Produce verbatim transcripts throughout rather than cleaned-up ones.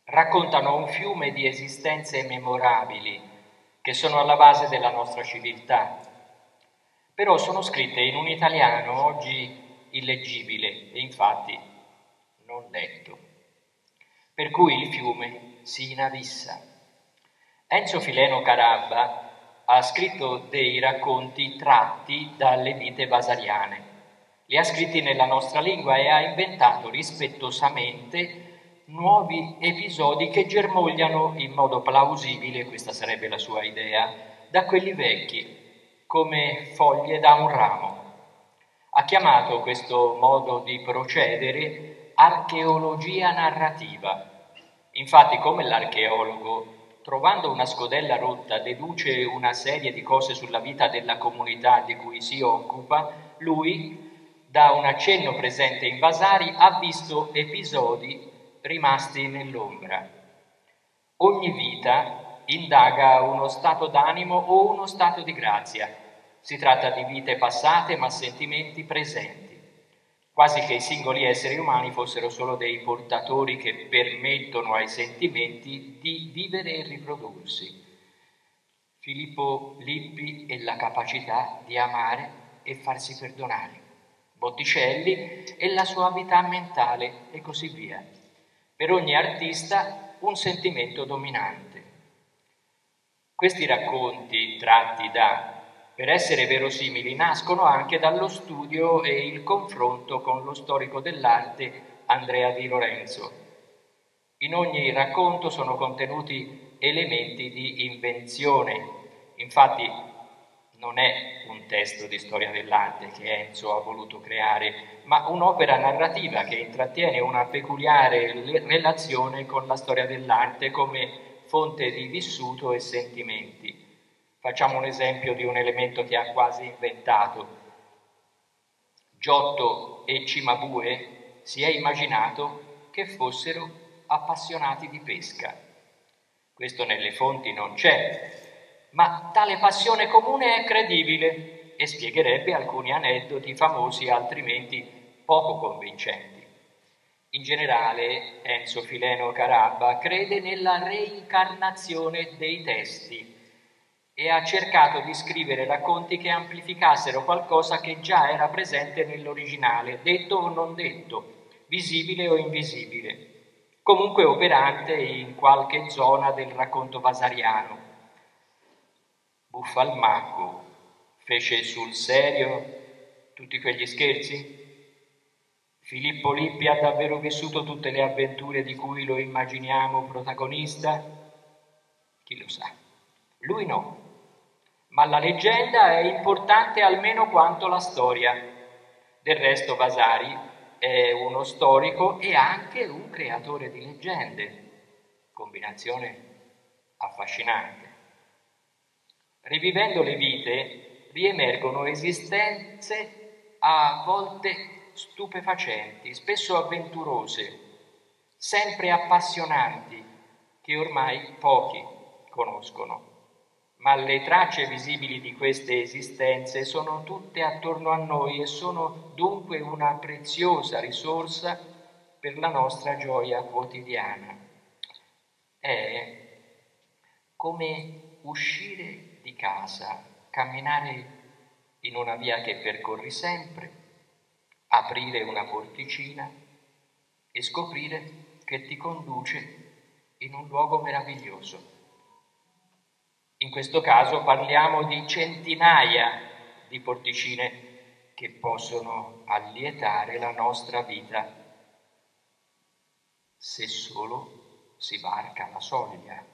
raccontano un fiume di esistenze memorabili che sono alla base della nostra civiltà, però sono scritte in un italiano oggi illeggibile e infatti non letto, per cui il fiume si inabissa. Enzo Fileno Carabba ha scritto dei racconti tratti dalle vite vasariane, li ha scritti nella nostra lingua e ha inventato rispettosamente nuovi episodi che germogliano in modo plausibile, questa sarebbe la sua idea, da quelli vecchi, come foglie da un ramo. Ha chiamato questo modo di procedere archeologia narrativa. Infatti, come l'archeologo, trovando una scodella rotta, deduce una serie di cose sulla vita della comunità di cui si occupa, lui, da un accenno presente in Vasari, ha visto episodi rimasti nell'ombra. Ogni vita indaga uno stato d'animo o uno stato di grazia. Si tratta di vite passate ma sentimenti presenti, quasi che i singoli esseri umani fossero solo dei portatori che permettono ai sentimenti di vivere e riprodursi. Filippo Lippi e la capacità di amare e farsi perdonare. Botticelli e la suavità mentale e così via. Per ogni artista un sentimento dominante. Questi racconti tratti da, per essere verosimili, nascono anche dallo studio e il confronto con lo storico dell'arte Andrea Di Lorenzo. In ogni racconto sono contenuti elementi di invenzione. Infatti non è un testo di storia dell'arte che Enzo ha voluto creare, ma un'opera narrativa che intrattiene una peculiare relazione con la storia dell'arte come fonte di vissuto e sentimenti. Facciamo un esempio di un elemento che ha quasi inventato. Giotto e Cimabue si è immaginato che fossero appassionati di pesca. Questo nelle fonti non c'è, ma tale passione comune è credibile e spiegherebbe alcuni aneddoti famosi altrimenti poco convincenti. In generale, Enzo Fileno Carabba crede nella reincarnazione dei testi e ha cercato di scrivere racconti che amplificassero qualcosa che già era presente nell'originale, detto o non detto, visibile o invisibile, comunque operante in qualche zona del racconto vasariano. Buffalmacco fece sul serio tutti quegli scherzi? Filippo Lippi ha davvero vissuto tutte le avventure di cui lo immaginiamo protagonista? Chi lo sa? Lui no, ma la leggenda è importante almeno quanto la storia. Del resto Vasari è uno storico e anche un creatore di leggende, combinazione affascinante. Rivivendo le vite riemergono esistenze a volte stupefacenti, spesso avventurose, sempre appassionanti, che ormai pochi conoscono. Ma le tracce visibili di queste esistenze sono tutte attorno a noi e sono dunque una preziosa risorsa per la nostra gioia quotidiana. È come uscire di casa, camminare in una via che percorri sempre, aprire una porticina e scoprire che ti conduce in un luogo meraviglioso. In questo caso parliamo di centinaia di porticine che possono allietare la nostra vita se solo si varca la soglia.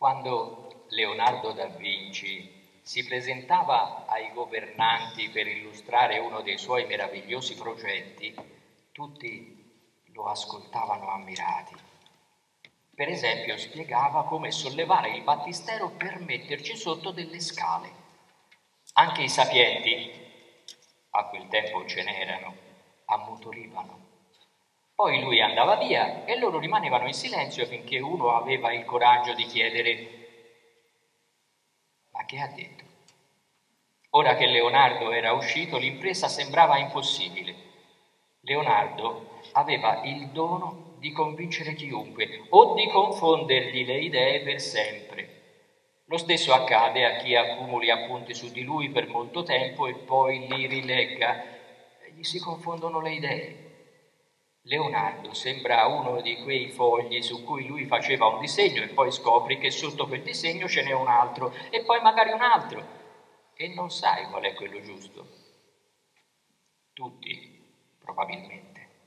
Quando Leonardo da Vinci si presentava ai governanti per illustrare uno dei suoi meravigliosi progetti, tutti lo ascoltavano ammirati. Per esempio, spiegava come sollevare il battistero per metterci sotto delle scale. Anche i sapienti, a quel tempo ce n'erano, ammutorivano. Poi lui andava via e loro rimanevano in silenzio finché uno aveva il coraggio di chiedere: ma che ha detto? Ora che Leonardo era uscito, l'impresa sembrava impossibile. Leonardo aveva il dono di convincere chiunque o di confondergli le idee per sempre. Lo stesso accade a chi accumuli appunti su di lui per molto tempo e poi li rilegga e gli si confondono le idee. Leonardo sembra uno di quei fogli su cui lui faceva un disegno e poi scopri che sotto quel disegno ce n'è un altro e poi magari un altro e non sai qual è quello giusto. Tutti, probabilmente.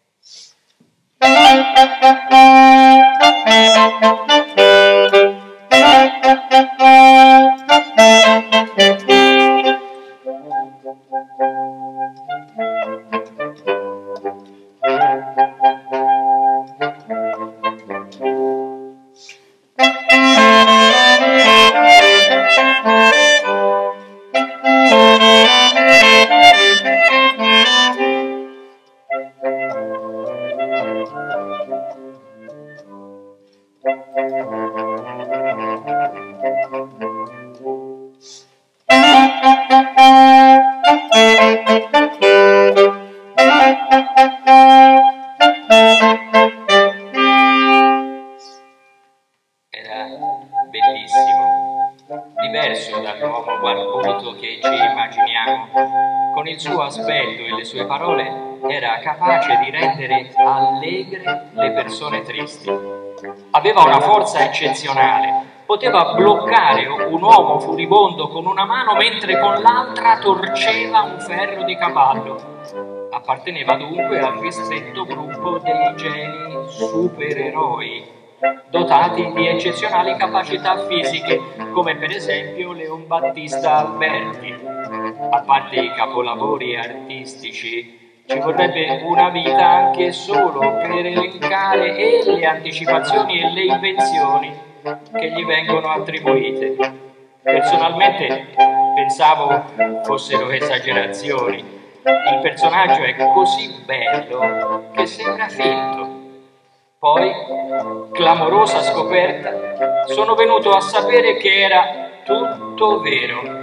Era bellissimo, diverso dall'uomo barbuto che ci immaginiamo. Con il suo aspetto e le sue parole era capace di rendere allegre le persone tristi. Aveva una forza eccezionale, poteva bloccare un uomo furibondo con una mano mentre con l'altra torceva un ferro di cavallo. Apparteneva dunque al ristretto gruppo dei geni supereroi, dotati di eccezionali capacità fisiche, come per esempio Leon Battista Alberti. A parte i capolavori artistici, ci vorrebbe una vita anche solo per elencare e le anticipazioni e le invenzioni che gli vengono attribuite. Personalmente pensavo fossero esagerazioni. Il personaggio è così bello che sembra finto. Poi, clamorosa scoperta, sono venuto a sapere che era tutto vero.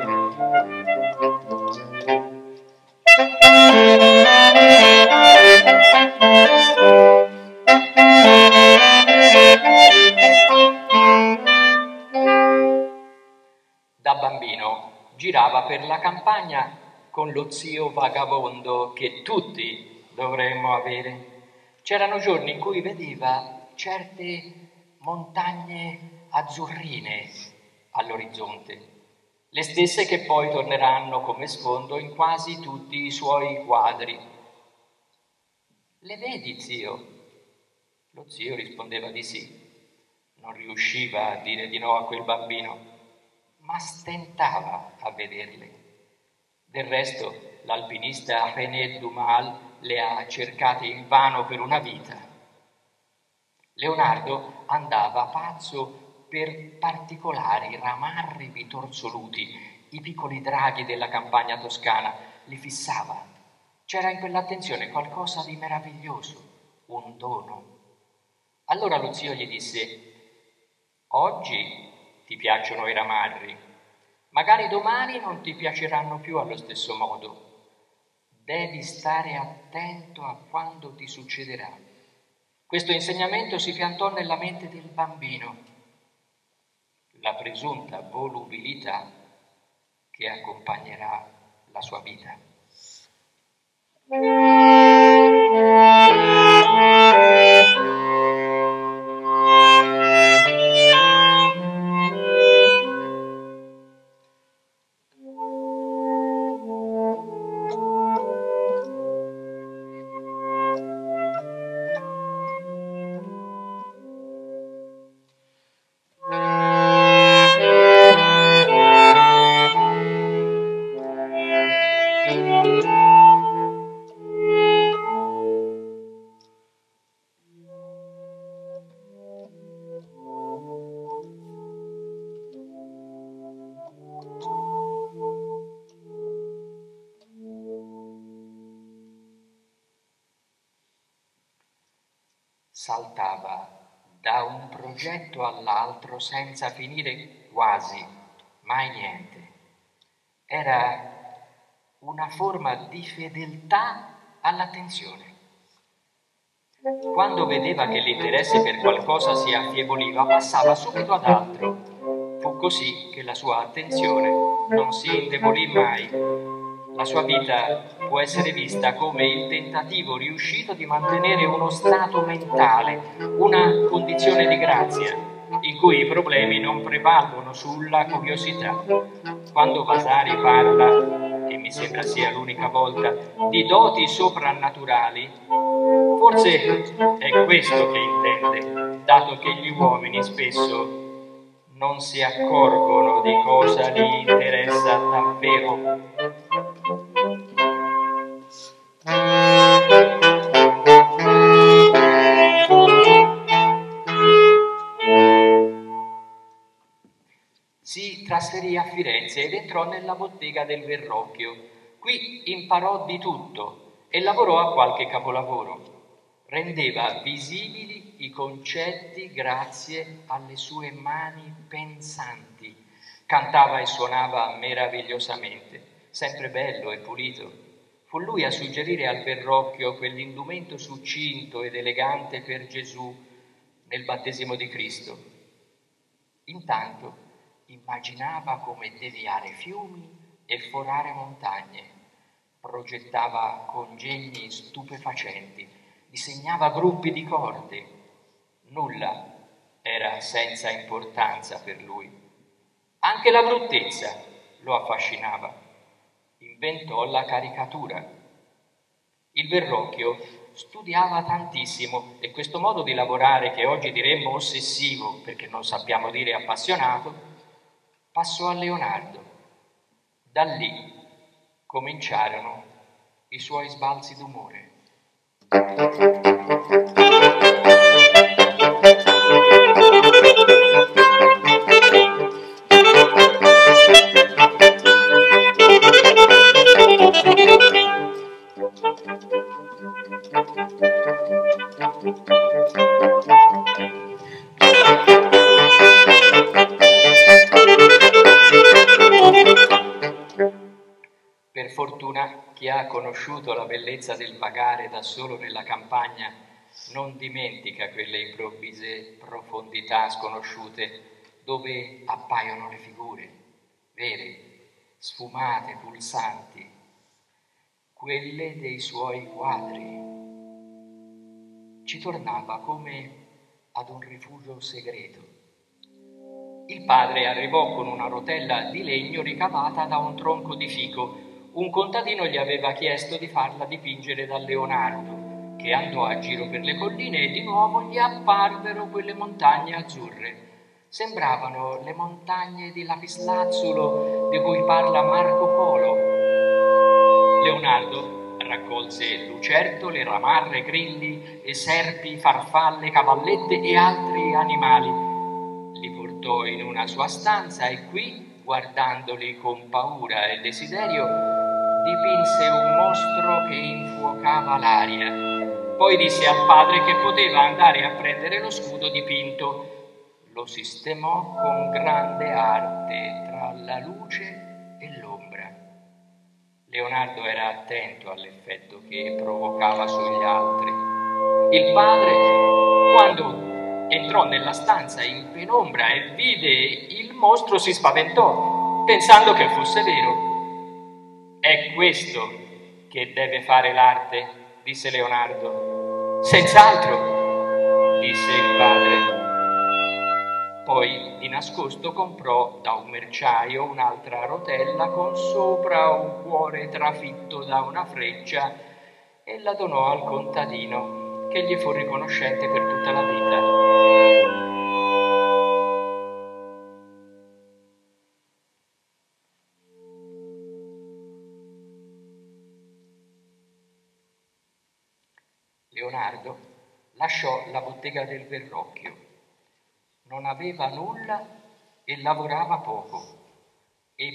Da bambino girava per la campagna con lo zio vagabondo che tutti dovremmo avere. C'erano giorni in cui vedeva certe montagne azzurrine all'orizzonte, le stesse che poi torneranno come sfondo in quasi tutti i suoi quadri. Le vedi, zio? Lo zio rispondeva di sì. Non riusciva a dire di no a quel bambino, ma stentava a vederle. Del resto, l'alpinista René Dumas le ha cercate invano per una vita. Leonardo andava pazzo per particolari ramarri bitorzoluti, i piccoli draghi della campagna toscana, li fissava. C'era in quell'attenzione qualcosa di meraviglioso, un dono. Allora lo zio gli disse: oggi ti piacciono i ramarri, magari domani non ti piaceranno più allo stesso modo. Devi stare attento a quando ti succederà. Questo insegnamento si piantò nella mente del bambino, la presunta volubilità che accompagnerà la sua vita. saltava da un progetto all'altro senza finire quasi mai niente. Era una forma di fedeltà all'attenzione. Quando vedeva che l'interesse per qualcosa si affieoliva, passava subito ad altro. Fu così che la sua attenzione non si indebolì mai. La sua vita può essere vista come il tentativo riuscito di mantenere uno stato mentale, una condizione di grazia, in cui i problemi non prevalgono sulla curiosità. Quando Vasari parla, e mi sembra sia l'unica volta, di doti soprannaturali, forse è questo che intende, dato che gli uomini spesso non si accorgono di cosa gli interessa davvero. Si trasferì a Firenze ed entrò nella bottega del Verrocchio. Qui imparò di tutto e lavorò a qualche capolavoro. Rendeva visibili i concetti grazie alle sue mani pensanti. Cantava e suonava meravigliosamente, sempre bello e pulito. Fu lui a suggerire al Verrocchio quell'indumento succinto ed elegante per Gesù nel battesimo di Cristo. Intanto immaginava come deviare fiumi e forare montagne, progettava congegni stupefacenti, disegnava gruppi di corde. Nulla era senza importanza per lui. Anche la bruttezza lo affascinava. Inventò la caricatura. Il Verrocchio studiava tantissimo e questo modo di lavorare, che oggi diremmo ossessivo, perché non sappiamo dire appassionato, passò a Leonardo. Da lì cominciarono i suoi sbalzi d'umore. Per fortuna chi ha conosciuto la bellezza del vagare da solo nella campagna non dimentica quelle improvvise profondità sconosciute dove appaiono le figure, vere, sfumate, pulsanti, quelle dei suoi quadri. Ci tornava come ad un rifugio segreto. Il padre arrivò con una rotella di legno ricavata da un tronco di fico. Un contadino gli aveva chiesto di farla dipingere da Leonardo, che andò a giro per le colline e di nuovo gli apparvero quelle montagne azzurre. Sembravano le montagne di lapislazzulo di cui parla Marco Polo. Leonardo raccolse lucertole, ramarre, grilli e serpi, farfalle, cavallette e altri animali. Li portò in una sua stanza e qui, guardandoli con paura e desiderio, dipinse un mostro che infuocava l'aria. Poi disse al padre che poteva andare a prendere lo scudo dipinto. Lo sistemò con grande arte tra la luce e l'ombra. Leonardo era attento all'effetto che provocava sugli altri. Il padre, quando entrò nella stanza in penombra e vide il mostro, si spaventò, pensando che fosse vero. È questo che deve fare l'arte, disse Leonardo. Senz'altro, disse il padre. Poi di nascosto comprò da un merciaio un'altra rotella con sopra un cuore trafitto da una freccia e la donò al contadino, che gli fu riconoscente per tutta la vita. Leonardo lasciò la bottega del Verrocchio. Non aveva nulla e lavorava poco,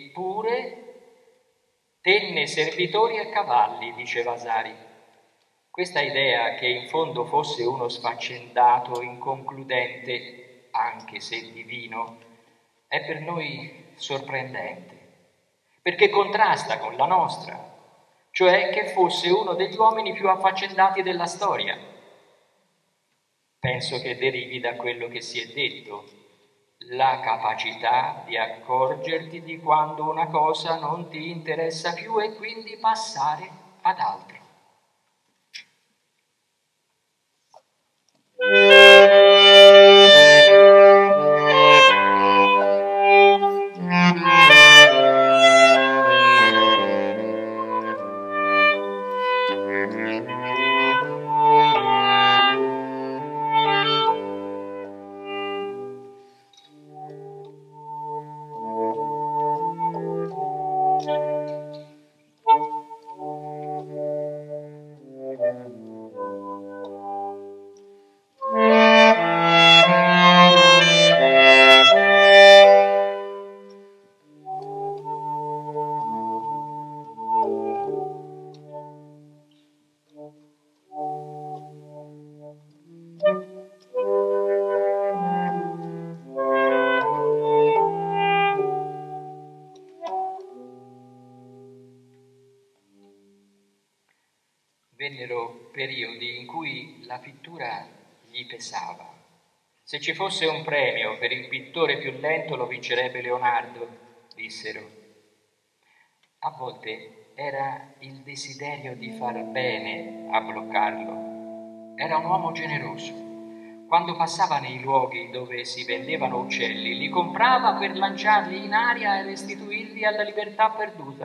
eppure tenne servitori e cavalli, dice Vasari. Questa idea che in fondo fosse uno sfaccendato, inconcludente, anche se divino, è per noi sorprendente, perché contrasta con la nostra, cioè che fosse uno degli uomini più affaccendati della storia. Penso che derivi da quello che si è detto, la capacità di accorgerti di quando una cosa non ti interessa più e quindi passare ad altro. Vennero periodi in cui la pittura gli pesava. Se ci fosse un premio per il pittore più lento lo vincerebbe Leonardo, dissero. A volte era il desiderio di far bene a bloccarlo. Era un uomo generoso. Quando passava nei luoghi dove si vendevano uccelli, li comprava per lanciarli in aria e restituirli alla libertà perduta.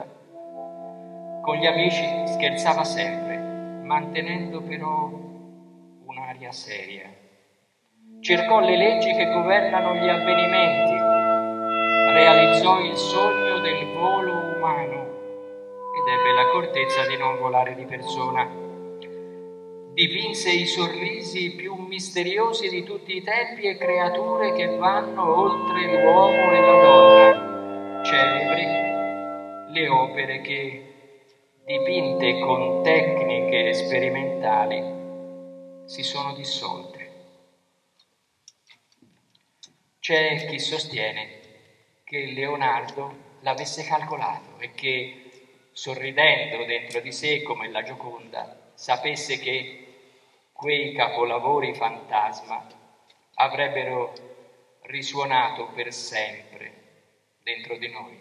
Con gli amici scherzava sempre, mantenendo però un'aria seria. Cercò le leggi che governano gli avvenimenti, realizzò il sogno del volo umano ed ebbe l'accortezza di non volare di persona. Dipinse i sorrisi più misteriosi di tutti i tempi e creature che vanno oltre l'uomo e la donna, celebri le opere che, dipinte con tecniche sperimentali, si sono dissolte. C'è chi sostiene che Leonardo l'avesse calcolato e che, sorridendo dentro di sé come la Gioconda, sapesse che quei capolavori fantasma avrebbero risuonato per sempre dentro di noi.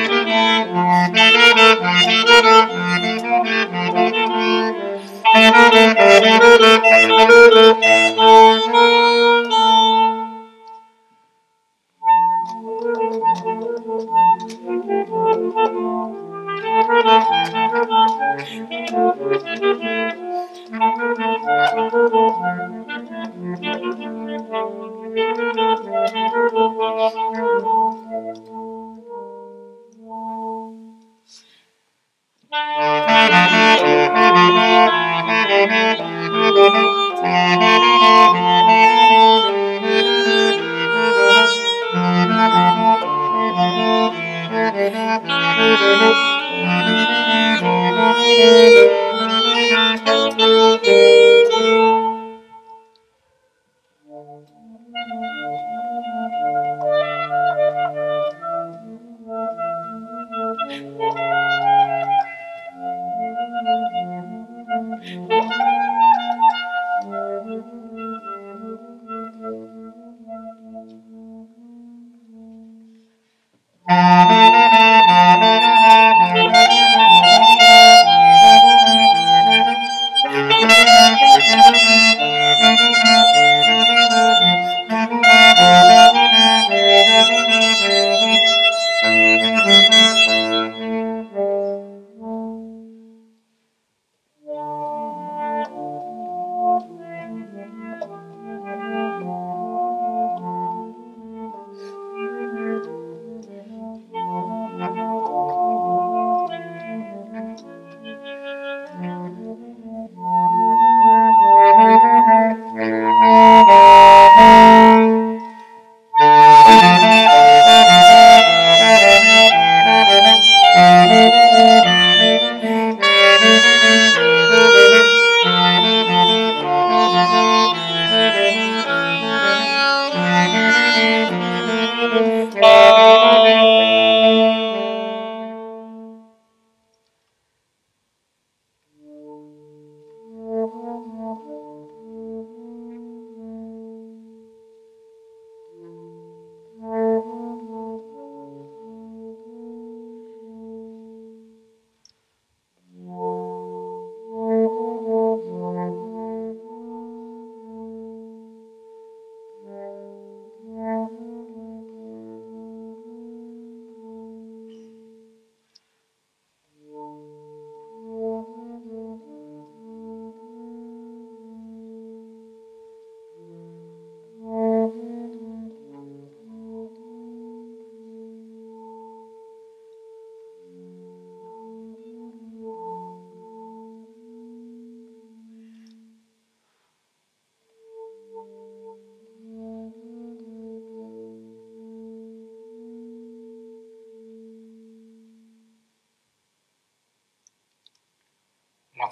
Thank you.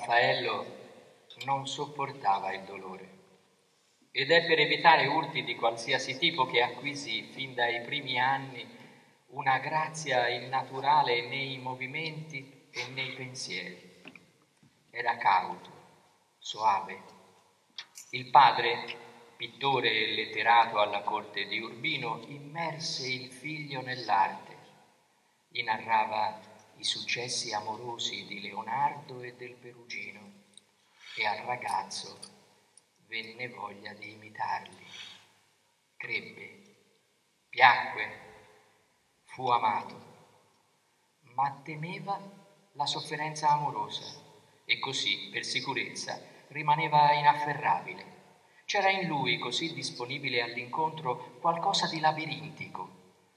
Raffaello non sopportava il dolore ed è per evitare urti di qualsiasi tipo che acquisì fin dai primi anni una grazia innaturale nei movimenti e nei pensieri. Era cauto, soave. Il padre, pittore e letterato alla corte di Urbino, immerse il figlio nell'arte. Gli narrava i successi amorosi di Leonardo e del Perugino e al ragazzo venne voglia di imitarli. Crebbe, piacque, fu amato, ma temeva la sofferenza amorosa e così, per sicurezza, rimaneva inafferrabile. C'era in lui, così disponibile all'incontro, qualcosa di labirintico.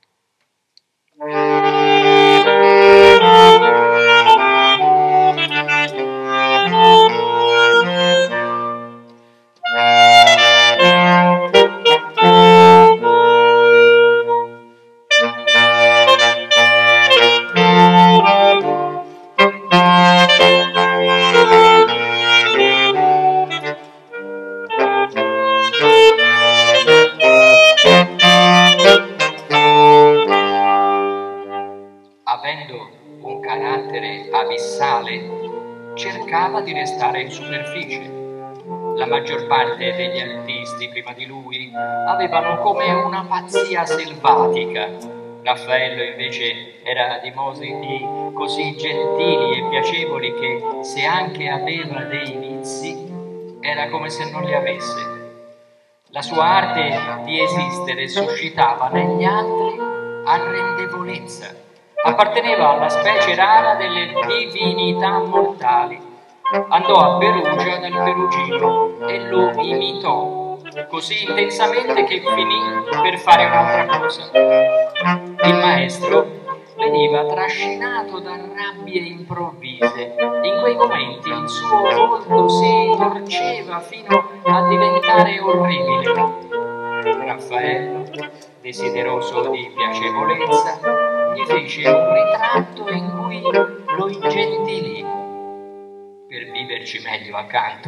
Avendo un carattere abissale, cercava di restare in superficie. La maggior parte degli artisti prima di lui avevano come una pazzia selvatica. Raffaello invece era di modi così gentili e piacevoli che, se anche aveva dei vizi, era come se non li avesse. La sua arte di esistere suscitava negli altri arrendevolezza. Apparteneva alla specie rara delle divinità mortali. Andò a Perugia dal Perugino e lo imitò così intensamente che finì per fare un'altra cosa. Il maestro veniva trascinato da rabbie improvvise. In quei momenti il suo volto si torceva fino a diventare orribile. Raffaello, desideroso di piacevolezza, gli fece un ritratto in cui lo ingentilì per viverci meglio accanto.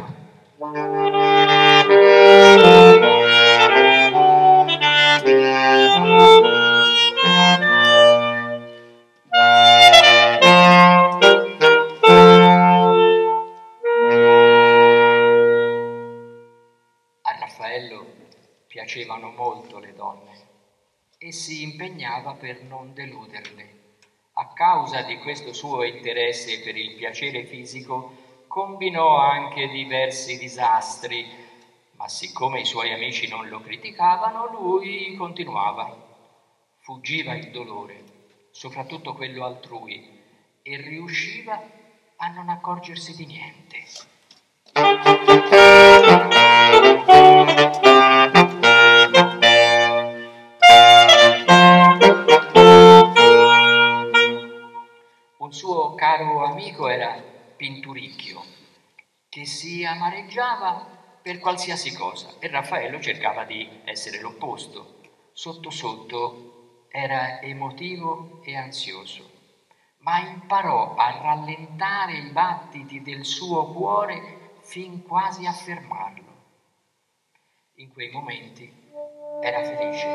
A Raffaello piacevano molto le donne e si impegnava per non deluderle. A causa di questo suo interesse per il piacere fisico, combinò anche diversi disastri, ma siccome i suoi amici non lo criticavano, lui continuava. Fuggiva il dolore, soprattutto quello altrui, e riusciva a non accorgersi di niente. Un suo caro amico era Pinturicchio, che si amareggiava per qualsiasi cosa e Raffaello cercava di essere l'opposto. Sotto sotto era emotivo e ansioso, ma imparò a rallentare i battiti del suo cuore fin quasi a fermarlo. In quei momenti era felice.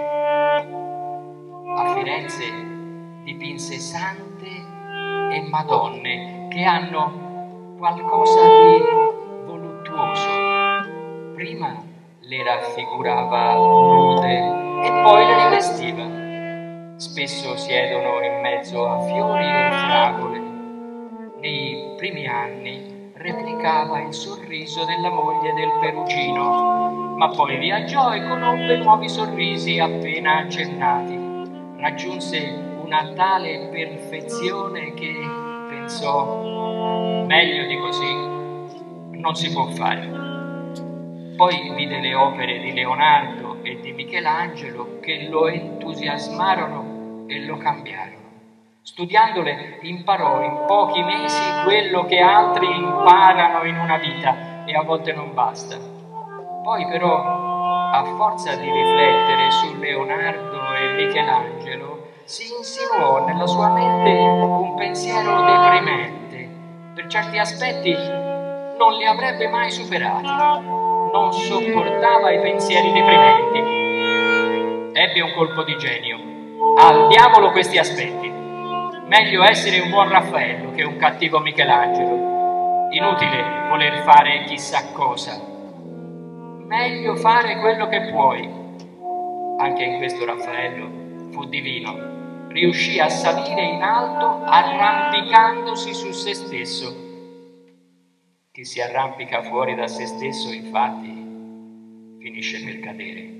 A Firenze dipinse sante e madonne che hanno qualcosa di voluttuoso. Prima le raffigurava nude e poi le rivestiva. Spesso siedono in mezzo a fiori e fragole. Nei primi anni replicava il sorriso della moglie del Perugino, ma poi viaggiò e conobbe nuovi sorrisi appena accennati. Raggiunse una tale perfezione che pensò: meglio di così non si può fare. Poi vide le opere di Leonardo e di Michelangelo che lo entusiasmarono e lo cambiarono. Studiandole imparò in pochi mesi quello che altri imparano in una vita e a volte non basta. Poi però, a forza di riflettere su Leonardo e Michelangelo, si insinuò nella sua mente un pensiero deprimente. Per certi aspetti non li avrebbe mai superati. Non sopportava i pensieri deprimenti. Ebbe un colpo di genio. Al diavolo questi aspetti. Meglio essere un buon Raffaello che un cattivo Michelangelo. Inutile voler fare chissà cosa. Meglio fare quello che puoi. Anche in questo Raffaello fu divino. Riuscì a salire in alto arrampicandosi su se stesso. Chi si arrampica fuori da se stesso, infatti, finisce per cadere.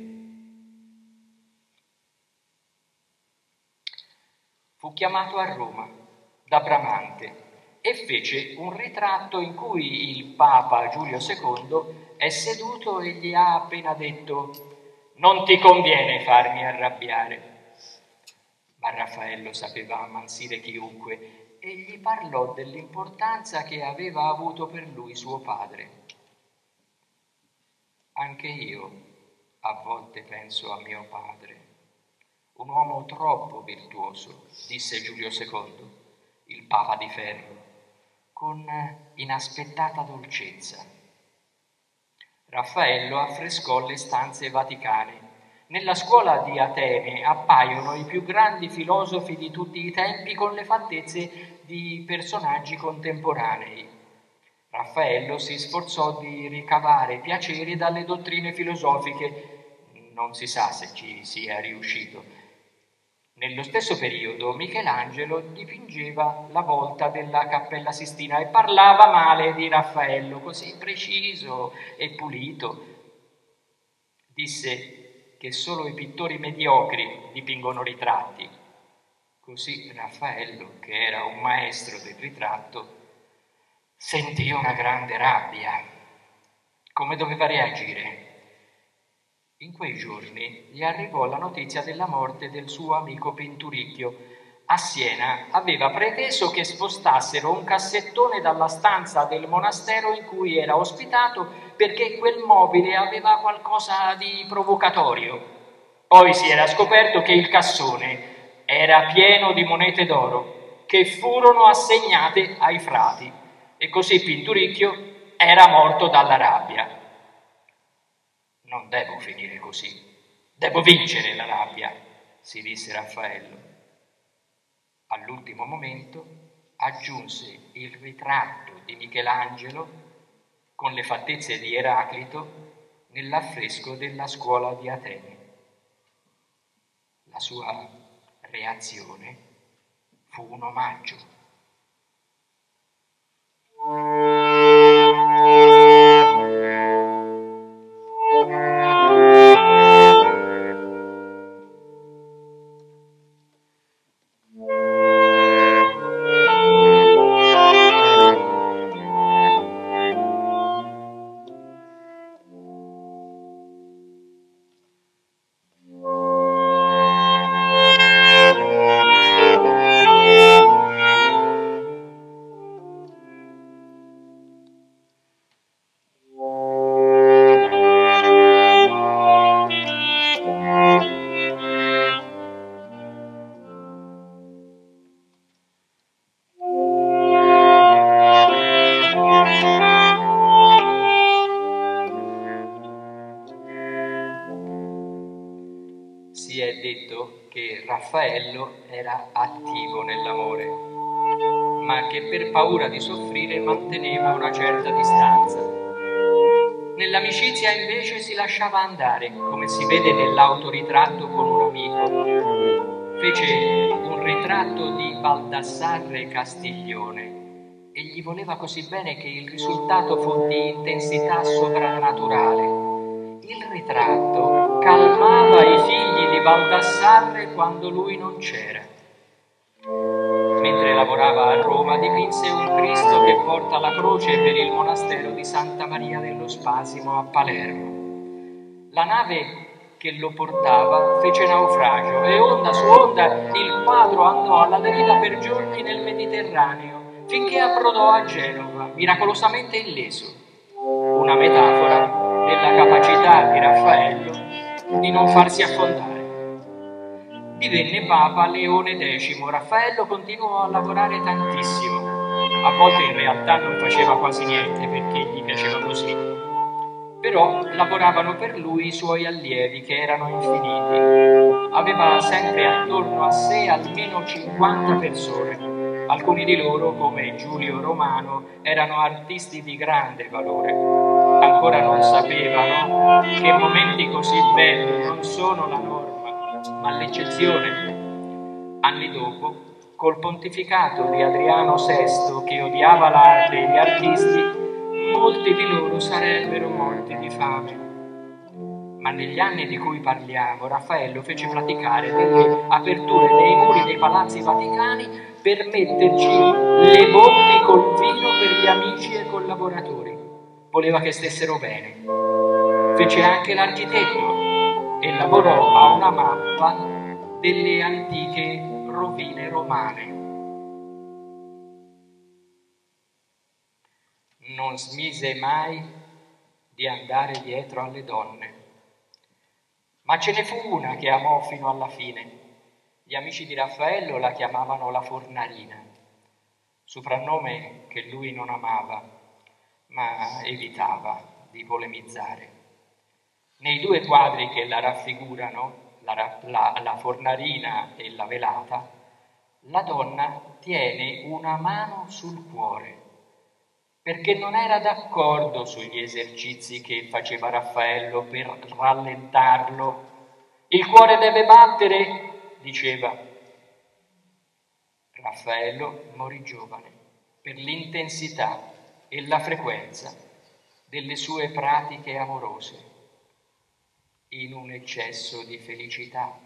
Fu chiamato a Roma da Bramante e fece un ritratto in cui il Papa Giulio secondo è seduto e gli ha appena detto: «Non ti conviene farmi arrabbiare». Ma Raffaello sapeva ammansire chiunque e gli parlò dell'importanza che aveva avuto per lui suo padre. «Anche io a volte penso a mio padre, un uomo troppo virtuoso», disse Giulio secondo, il Papa di ferro, con inaspettata dolcezza. Raffaello affrescò le stanze vaticane. Nella scuola di Atene appaiono i più grandi filosofi di tutti i tempi con le fattezze di personaggi contemporanei. Raffaello si sforzò di ricavare piacere dalle dottrine filosofiche. Non si sa se ci sia riuscito. Nello stesso periodo Michelangelo dipingeva la volta della Cappella Sistina e parlava male di Raffaello, così preciso e pulito. Disse che solo i pittori mediocri dipingono ritratti. Così Raffaello, che era un maestro del ritratto, sentì una grande rabbia. Come doveva reagire? In quei giorni gli arrivò la notizia della morte del suo amico Pinturicchio. A Siena aveva preteso che spostassero un cassettone dalla stanza del monastero in cui era ospitato perché quel mobile aveva qualcosa di provocatorio. Poi si era scoperto che il cassone era pieno di monete d'oro che furono assegnate ai frati e così Pinturicchio era morto dalla rabbia. «Non devo finire così, devo vincere la rabbia», si disse Raffaello. All'ultimo momento aggiunse il ritratto di Michelangelo con le fattezze di Eraclito nell'affresco della scuola di Atene. La sua reazione fu un omaggio. Si è detto che Raffaello era attivo nell'amore, ma che per paura di soffrire manteneva una certa distanza. Nell'amicizia invece si lasciava andare, come si vede nell'autoritratto con un amico. Fece un ritratto di Baldassarre Castiglione e gli voleva così bene che il risultato fu di intensità sovrannaturale. Il ritratto calmava i figli di Baldassarre quando lui non c'era. Mentre lavorava a Roma dipinse un Cristo che porta la croce per il monastero di Santa Maria dello Spasimo a Palermo. La nave che lo portava fece naufragio e onda su onda il quadro andò alla deriva per giorni nel Mediterraneo finché approdò a Genova, miracolosamente illeso. Una metafora della capacità di Raffaello di non farsi affondare. Divenne Papa Leone decimo. Raffaello continuò a lavorare tantissimo. A volte in realtà non faceva quasi niente perché gli piaceva così. Però lavoravano per lui i suoi allievi, che erano infiniti. Aveva sempre attorno a sé almeno cinquanta persone. Alcuni di loro, come Giulio Romano, erano artisti di grande valore. Ancora non sapevano che momenti così belli non sono la norma, ma l'eccezione. Anni dopo, col pontificato di Adriano sesto, che odiava l'arte e gli artisti, molti di loro sarebbero morti di fame. Ma negli anni di cui parliamo, Raffaello fece praticare delle aperture nei muri dei palazzi vaticani per metterci le botti col vino per gli amici e collaboratori. Voleva che stessero bene. Fece anche l'architetto e lavorò a una mappa delle antiche rovine romane. Non smise mai di andare dietro alle donne. Ma ce ne fu una che amò fino alla fine. Gli amici di Raffaello la chiamavano la Fornarina, soprannome che lui non amava, ma evitava di polemizzare. Nei due quadri che la raffigurano, la, la, la Fornarina e la Velata, la donna tiene una mano sul cuore, perché non era d'accordo sugli esercizi che faceva Raffaello per rallentarlo. Il cuore deve battere, diceva. Raffaello morì giovane per l'intensità e la frequenza delle sue pratiche amorose, in un eccesso di felicità.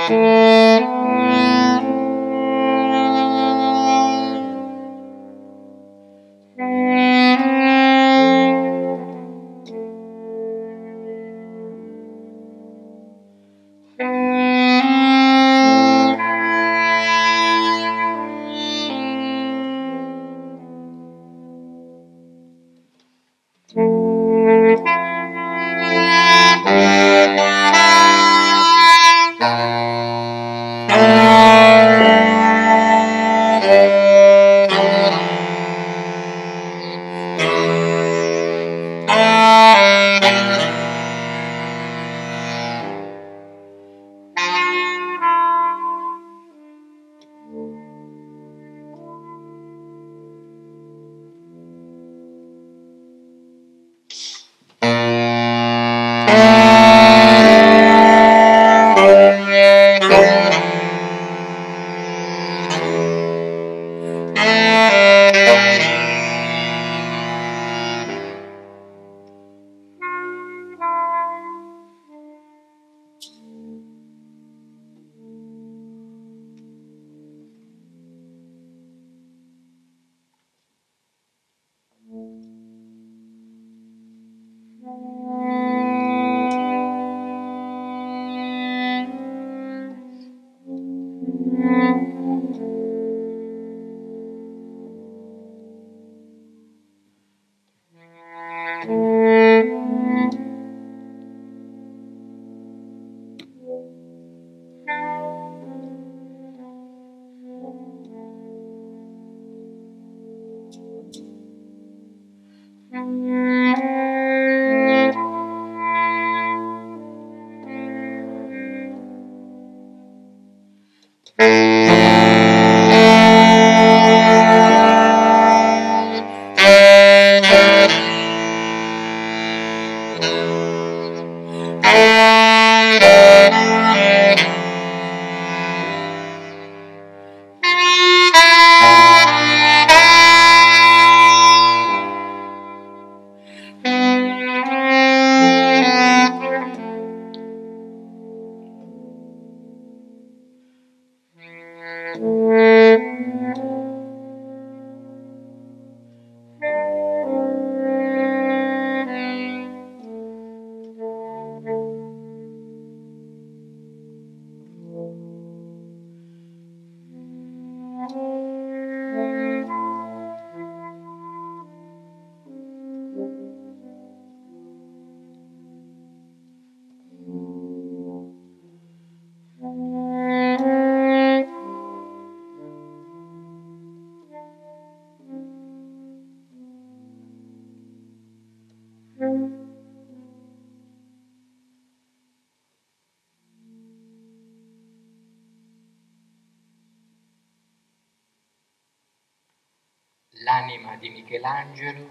L'anima di Michelangelo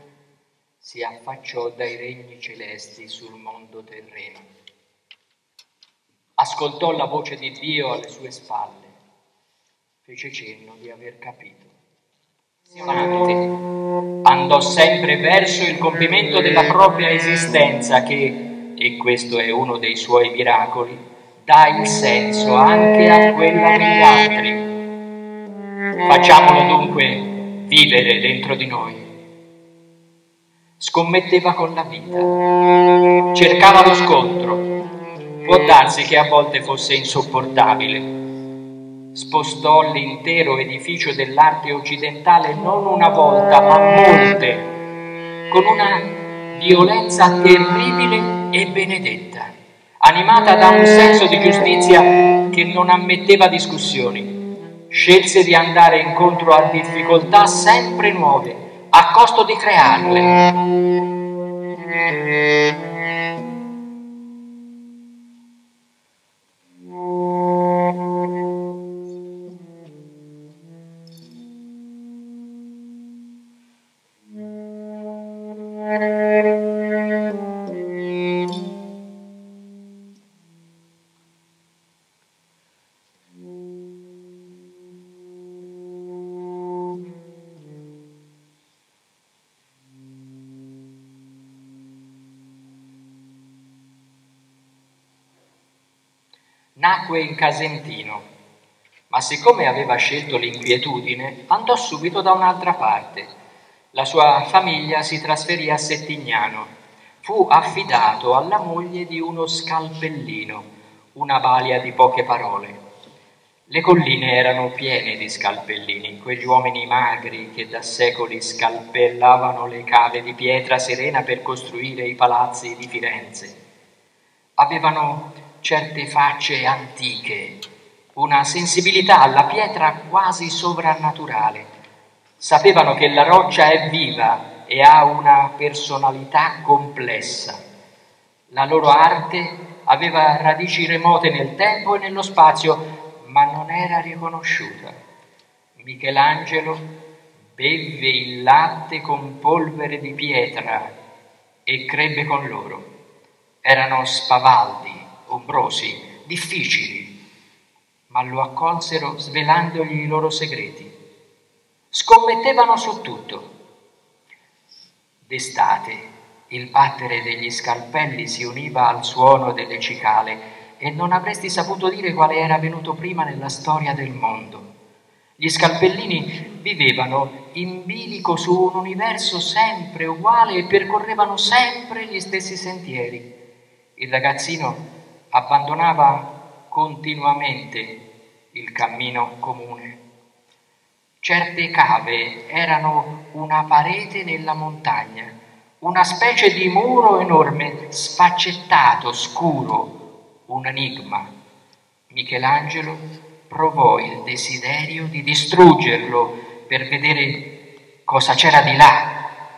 si affacciò dai regni celesti sul mondo terreno. Ascoltò la voce di Dio alle sue spalle, fece cenno di aver capito. Andò sempre verso il compimento della propria esistenza che, e questo è uno dei suoi miracoli, dà il senso anche a quella degli altri. Facciamolo dunque vivere dentro di noi. Scommetteva con la vita, cercava lo scontro, può darsi che a volte fosse insopportabile. Spostò l'intero edificio dell'arte occidentale non una volta, ma molte, con una violenza terribile e benedetta, animata da un senso di giustizia che non ammetteva discussioni. Scelse di andare incontro a difficoltà sempre nuove, a costo di crearle. Nacque in Casentino, ma siccome aveva scelto l'inquietudine, andò subito da un'altra parte. La sua famiglia si trasferì a Settignano. Fu affidato alla moglie di uno scalpellino, una balia di poche parole. Le colline erano piene di scalpellini, quegli uomini magri che da secoli scalpellavano le cave di pietra serena per costruire i palazzi di Firenze. Avevano certe facce antiche, una sensibilità alla pietra quasi sovrannaturale. Sapevano che la roccia è viva e ha una personalità complessa. La loro arte aveva radici remote nel tempo e nello spazio, ma non era riconosciuta. Michelangelo bevve il latte con polvere di pietra e crebbe con loro. Erano spavaldi, ombrosi, difficili, ma lo accolsero svelandogli i loro segreti. Scommettevano su tutto. D'estate il battere degli scalpelli si univa al suono delle cicale e non avresti saputo dire quale era venuto prima nella storia del mondo. Gli scalpellini vivevano in bilico su un universo sempre uguale e percorrevano sempre gli stessi sentieri. Il ragazzino abbandonava continuamente il cammino comune. Certe cave erano una parete nella montagna, una specie di muro enorme, sfaccettato, scuro, un enigma. Michelangelo provò il desiderio di distruggerlo per vedere cosa c'era di là.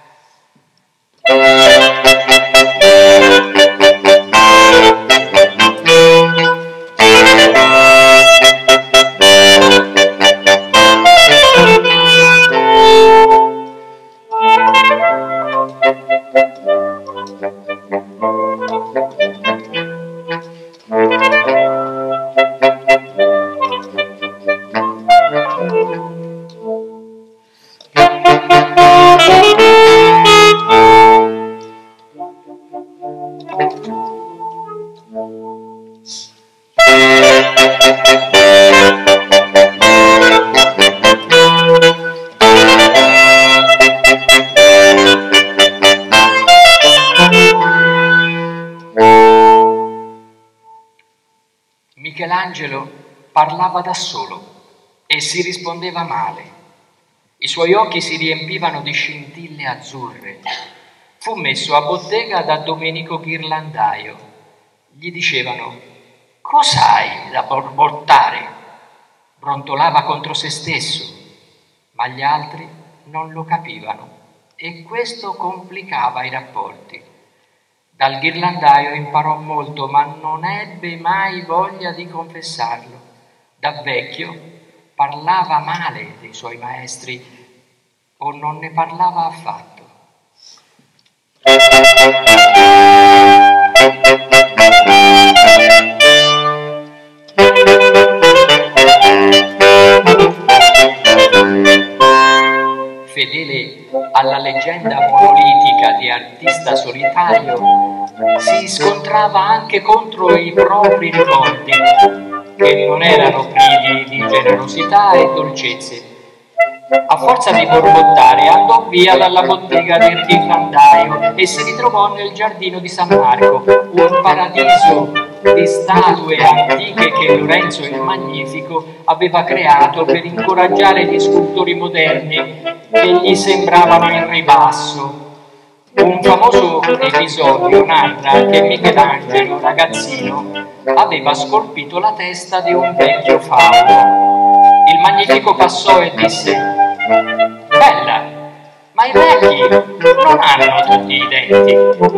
Michelangelo parlava da solo e si rispondeva male. I suoi occhi si riempivano di scintille azzurre. Fu messo a bottega da Domenico Ghirlandaio. Gli dicevano: «Cos'hai da borbottare?» Brontolava contro se stesso, ma gli altri non lo capivano e questo complicava i rapporti. Dal ghirlandaio imparò molto, ma non ebbe mai voglia di confessarlo. Da vecchio parlava male dei suoi maestri o non ne parlava affatto. Fedele alla leggenda monolitica di artista solitario, si scontrava anche contro i propri ricordi, che non erano privi di generosità e dolcezze. A forza di borbottare andò via dalla bottega del ghirlandaio e si ritrovò nel giardino di San Marco, un paradiso di statue antiche che Lorenzo il Magnifico aveva creato per incoraggiare gli scultori moderni che gli sembravano in ribasso. Un famoso episodio narra che Michelangelo, ragazzino, aveva scolpito la testa di un vecchio fauno. Il Magnifico passò e disse: «Bella, ma i vecchi non hanno tutti i denti».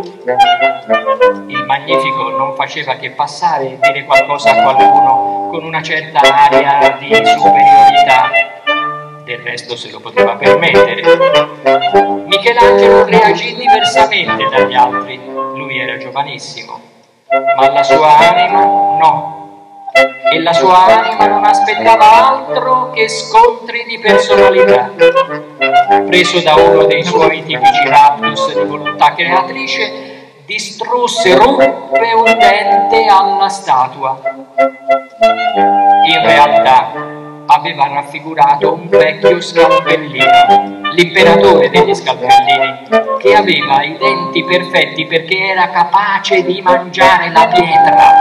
Il Magnifico non faceva che passare e dire qualcosa a qualcuno con una certa aria di superiorità. Del resto se lo poteva permettere. Michelangelo reagì diversamente dagli altri. Lui era giovanissimo, ma la sua anima no. E la sua anima non aspettava altro che scontri di personalità. Preso da uno dei suoi tipici raptus di volontà creatrice, distrusse, ruppe un dente alla statua. In realtà aveva raffigurato un vecchio scalpellino, l'imperatore degli scalpellini, che aveva i denti perfetti perché era capace di mangiare la pietra.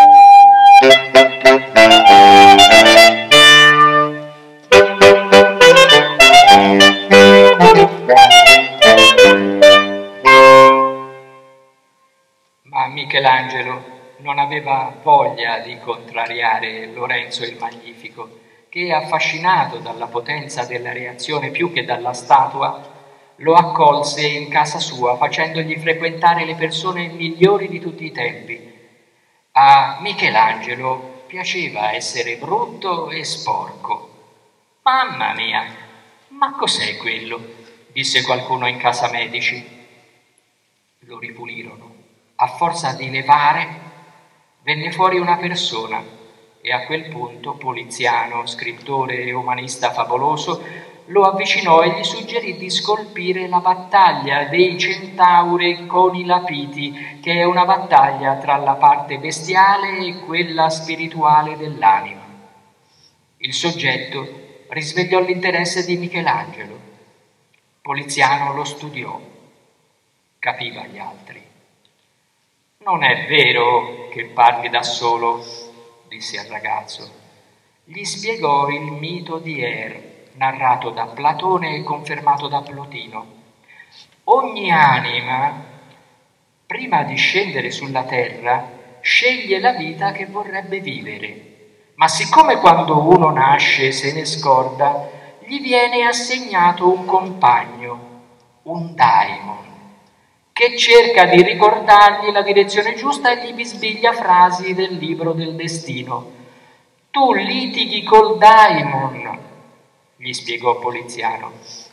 Ma Michelangelo non aveva voglia di contrariare Lorenzo il Magnifico, che, affascinato dalla potenza della reazione più che dalla statua, lo accolse in casa sua facendogli frequentare le persone migliori di tutti i tempi. A Michelangelo piaceva essere brutto e sporco. «Mamma mia, ma cos'è quello?» disse qualcuno in casa Medici. Lo ripulirono. A forza di levare, venne fuori una persona e a quel punto Poliziano, scrittore e umanista favoloso, lo avvicinò e gli suggerì di scolpire la battaglia dei centauri con i Lapiti, che è una battaglia tra la parte bestiale e quella spirituale dell'anima. Il soggetto risvegliò l'interesse di Michelangelo. Poliziano lo studiò, capiva gli altri. «Non è vero che parli da solo», disse al ragazzo. Gli spiegò il mito di Er, narrato da Platone e confermato da Plotino. Ogni anima, prima di scendere sulla terra, sceglie la vita che vorrebbe vivere, ma siccome quando uno nasce se ne scorda, gli viene assegnato un compagno, un daimon, che cerca di ricordargli la direzione giusta e gli bisbiglia frasi del libro del destino. «Tu litighi col daimon», gli spiegò Poliziano.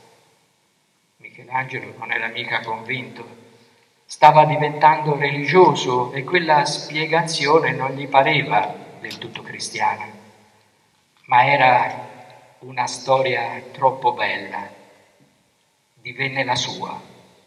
Michelangelo non era mica convinto. Stava diventando religioso e quella spiegazione non gli pareva del tutto cristiana. Ma era una storia troppo bella. Divenne la sua.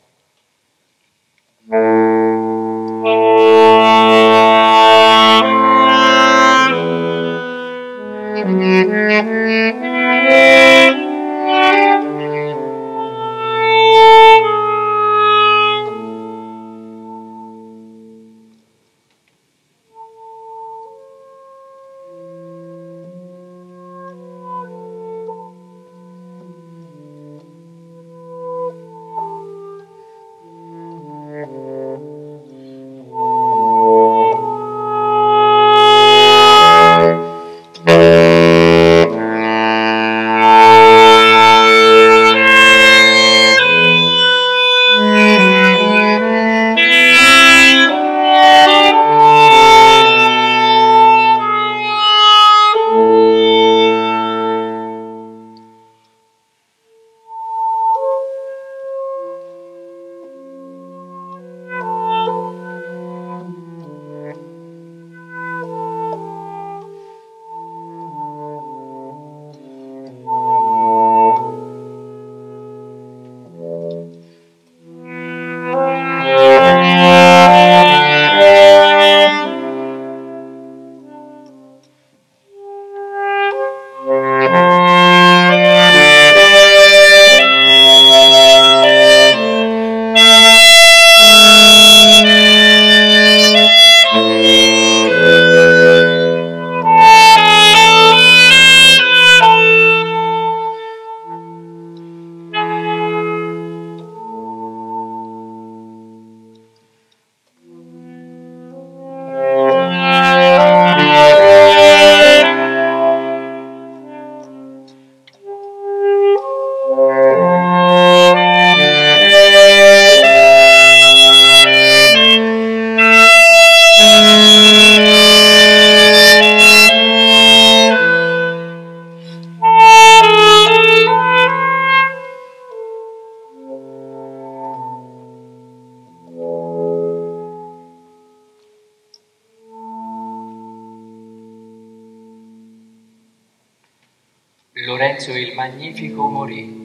Lorenzo il Magnifico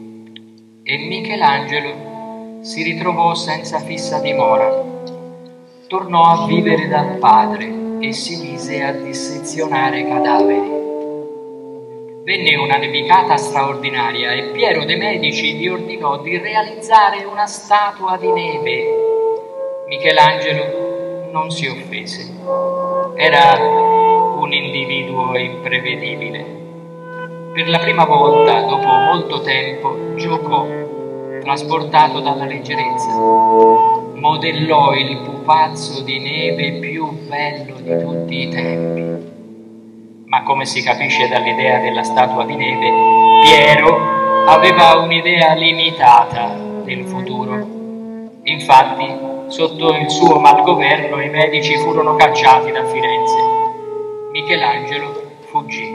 morì e Michelangelo si ritrovò senza fissa dimora. tornò a vivere dal padre e si mise a dissezionare cadaveri. Venne una nevicata straordinaria e Piero de' Medici gli ordinò di realizzare una statua di neve. Michelangelo non si offese. Era un individuo imprevedibile. Per la prima volta, dopo molto tempo, giocò, trasportato dalla leggerezza. Modellò il pupazzo di neve più bello di tutti i tempi. Ma come si capisce dall'idea della statua di neve, Piero aveva un'idea limitata del futuro. Infatti, sotto il suo malgoverno, i Medici furono cacciati da Firenze. Michelangelo fuggì.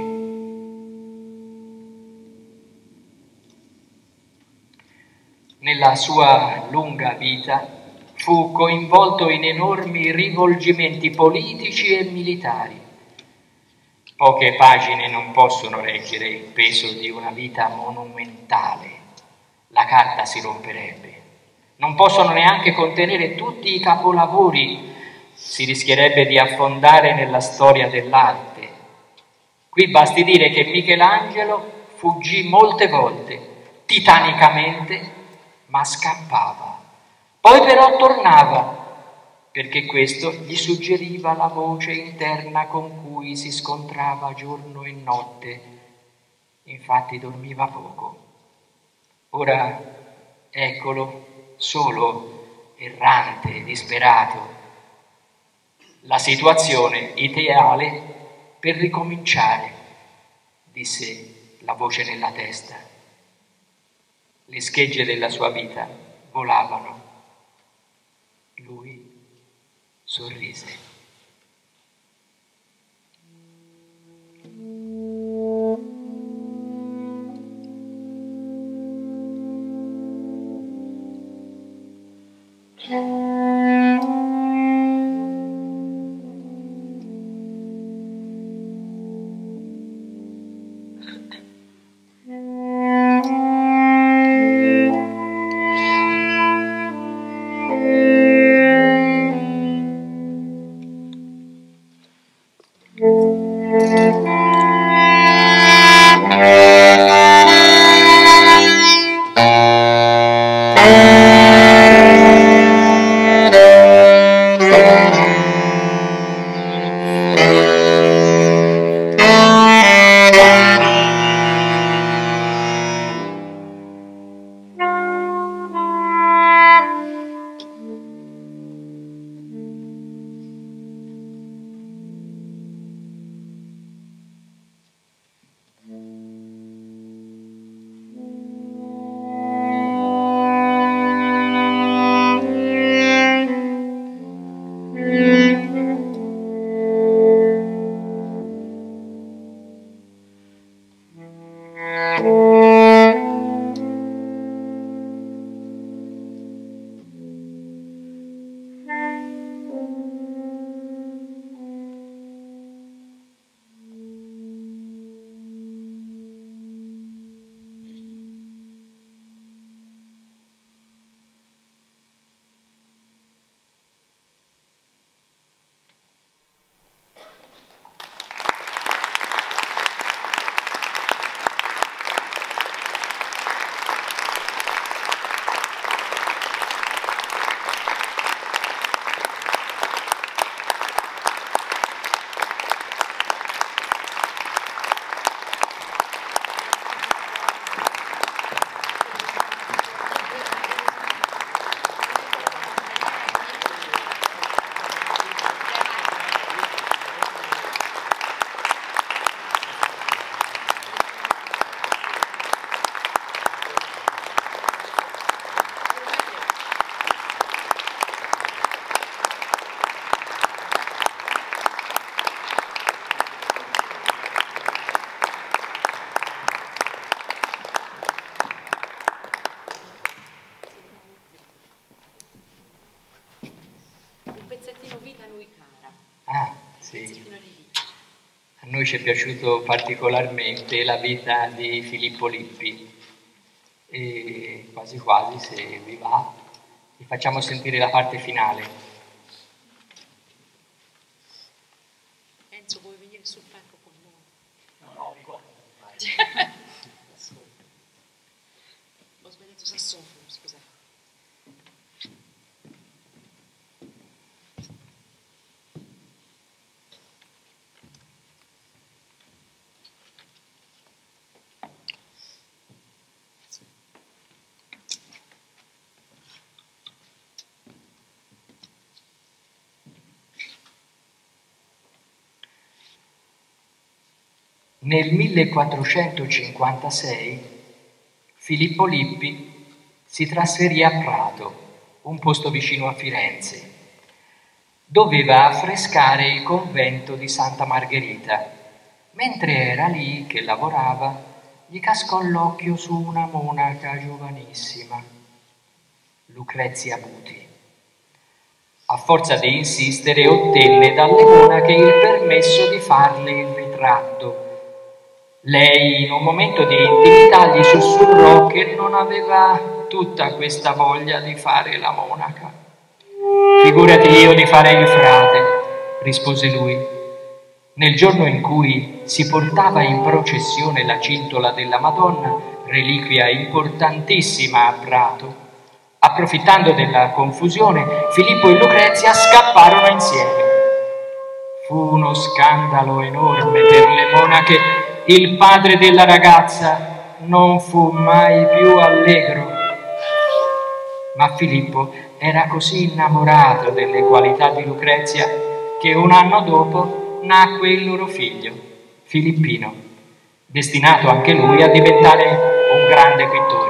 Nella sua lunga vita fu coinvolto in enormi rivolgimenti politici e militari. Poche pagine non possono reggere il peso di una vita monumentale. La carta si romperebbe. Non possono neanche contenere tutti i capolavori. Si rischierebbe di affondare nella storia dell'arte. Qui basti dire che Michelangelo fuggì molte volte, titanicamente, ma scappava. Poi però tornava, perché questo gli suggeriva la voce interna con cui si scontrava giorno e notte. Infatti dormiva poco. Ora eccolo, solo, errante, disperato. La situazione ideale per ricominciare, disse la voce nella testa. Le schegge della sua vita volavano. Lui sorrise. A noi ci è piaciuto particolarmente la vita di Filippo Lippi e quasi quasi, se vi va, vi facciamo sentire la parte finale. Enzo, vuoi venire sul palco con noi? No, no, qua. Ho sbagliato sassofono, scusate. Nel millequattrocentocinquantasei Filippo Lippi si trasferì a Prato, un posto vicino a Firenze. Doveva affrescare il convento di Santa Margherita. Mentre era lì che lavorava, gli cascò l'occhio su una monaca giovanissima, Lucrezia Buti. A forza di insistere ottenne dalle monache il permesso di farle il ritratto. Lei, in un momento di intimità, gli sussurrò che non aveva tutta questa voglia di fare la monaca. Figurati io di fare il frate, rispose lui. Nel giorno in cui si portava in processione la cintola della Madonna, reliquia importantissima a Prato, approfittando della confusione, Filippo e Lucrezia scapparono insieme. Fu uno scandalo enorme per le monache. Il padre della ragazza non fu mai più allegro, ma Filippo era così innamorato delle qualità di Lucrezia che un anno dopo nacque il loro figlio, Filippino, destinato anche lui a diventare un grande pittore.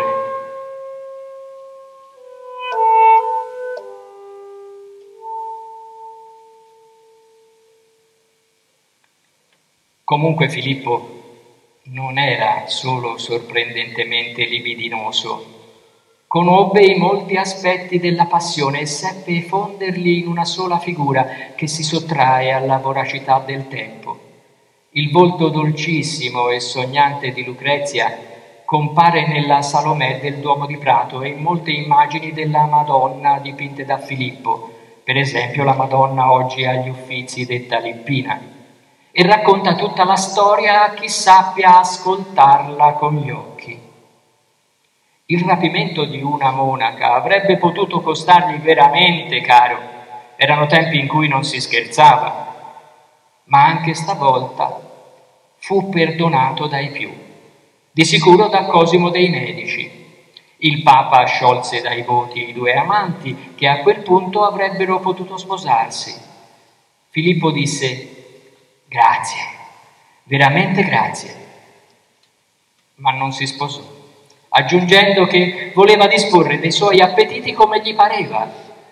Comunque Filippo non era solo sorprendentemente libidinoso. Conobbe i molti aspetti della passione e seppe fonderli in una sola figura che si sottrae alla voracità del tempo. Il volto dolcissimo e sognante di Lucrezia compare nella Salomè del Duomo di Prato e in molte immagini della Madonna dipinte da Filippo, per esempio la Madonna oggi agli Uffizi detta Lippina, e racconta tutta la storia a chi sappia ascoltarla con gli occhi. Il rapimento di una monaca avrebbe potuto costargli veramente caro. Erano tempi in cui non si scherzava, ma anche stavolta fu perdonato dai più, di sicuro da Cosimo dei Medici. Il Papa sciolse dai voti i due amanti che a quel punto avrebbero potuto sposarsi. Filippo disse: grazie, veramente grazie, ma non si sposò, aggiungendo che voleva disporre dei suoi appetiti come gli pareva.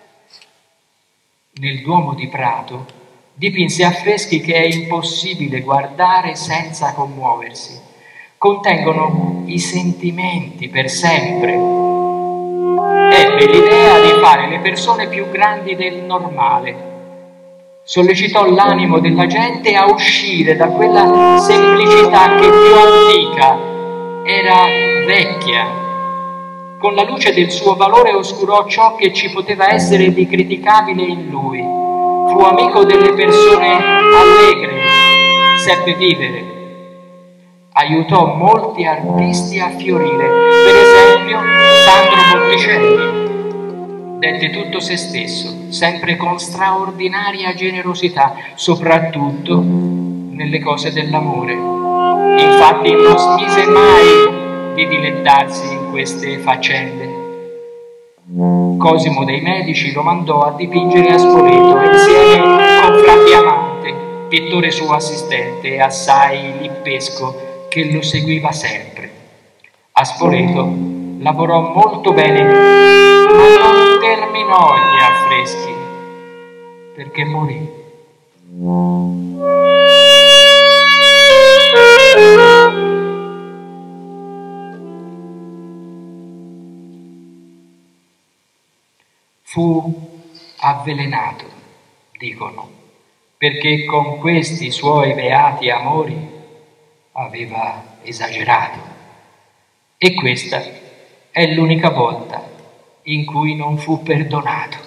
Nel Duomo di Prato dipinse affreschi che è impossibile guardare senza commuoversi. Contengono i sentimenti per sempre. Ebbe l'idea di fare le persone più grandi del normale. Sollecitò l'animo della gente a uscire da quella semplicità che più antica era vecchia. Con la luce del suo valore oscurò ciò che ci poteva essere di criticabile in lui. Fu amico delle persone allegre, seppe vivere. Aiutò molti artisti a fiorire, per esempio Sandro Botticelli. Dette tutto se stesso, sempre con straordinaria generosità, soprattutto nelle cose dell'amore. Infatti non smise mai di dilettarsi in queste faccende. Cosimo dei Medici lo mandò a dipingere a Spoleto insieme con Fra Diamante, pittore suo assistente, assai lippesco, che lo seguiva sempre. A Spoleto lavorò molto bene, ma non terminò gli affreschi, perché morì. Fu avvelenato, dicono, perché con questi suoi beati amori aveva esagerato. E questa è l'unica volta in cui non fu perdonato.